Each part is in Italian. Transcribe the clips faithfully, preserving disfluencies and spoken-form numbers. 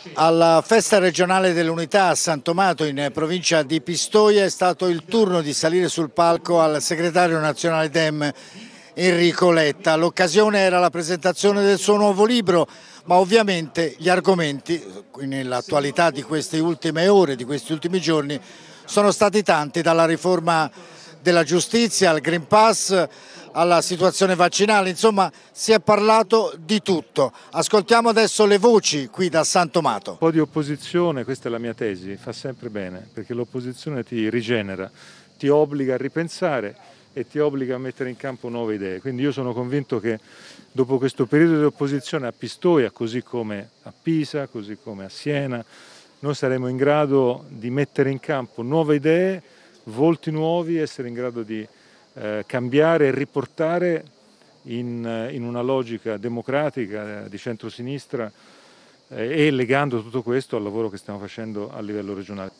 Alla festa regionale dell'Unità a San Tomato in provincia di Pistoia è stato il turno di salire sul palco al segretario nazionale Dem Enrico Letta. L'occasione era la presentazione del suo nuovo libro, ma ovviamente gli argomenti nell'attualità di queste ultime ore, di questi ultimi giorni, sono stati tanti, dalla riforma della giustizia al Green Pass alla situazione vaccinale, insomma si è parlato di tutto. Ascoltiamo adesso le voci qui da San Tomato. Un po' di opposizione, questa è la mia tesi, fa sempre bene, perché l'opposizione ti rigenera, ti obbliga a ripensare e ti obbliga a mettere in campo nuove idee. Quindi io sono convinto che dopo questo periodo di opposizione a Pistoia, così come a Pisa, così come a Siena, noi saremo in grado di mettere in campo nuove idee, volti nuovi, essere in grado di eh, cambiare e riportare in, in una logica democratica eh, di centrosinistra eh, e legando tutto questo al lavoro che stiamo facendo a livello regionale.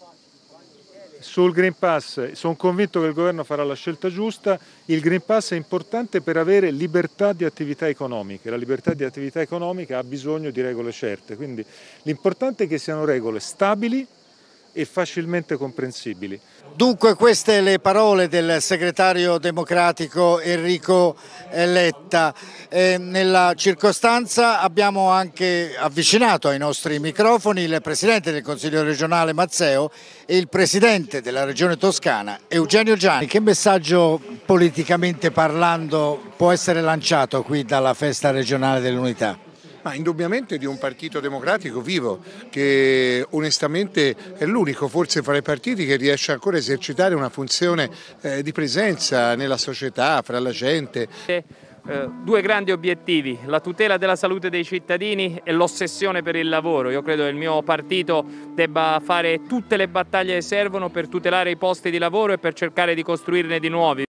Sul Green Pass sono convinto che il governo farà la scelta giusta. Il Green Pass è importante per avere libertà di attività economiche. La libertà di attività economica ha bisogno di regole certe, quindi l'importante è che siano regole stabili e facilmente comprensibili. Dunque queste le parole del segretario democratico Enrico Letta. E nella circostanza abbiamo anche avvicinato ai nostri microfoni il presidente del Consiglio regionale Mazzeo e il presidente della regione Toscana Eugenio Giani. Che messaggio politicamente parlando può essere lanciato qui dalla festa regionale dell'Unità? Ma indubbiamente di un partito democratico vivo, che onestamente è l'unico forse fra i partiti che riesce ancora a esercitare una funzione eh, di presenza nella società, fra la gente. Eh, due grandi obiettivi, la tutela della salute dei cittadini e l'ossessione per il lavoro. Io credo che il mio partito debba fare tutte le battaglie che servono per tutelare i posti di lavoro e per cercare di costruirne di nuovi.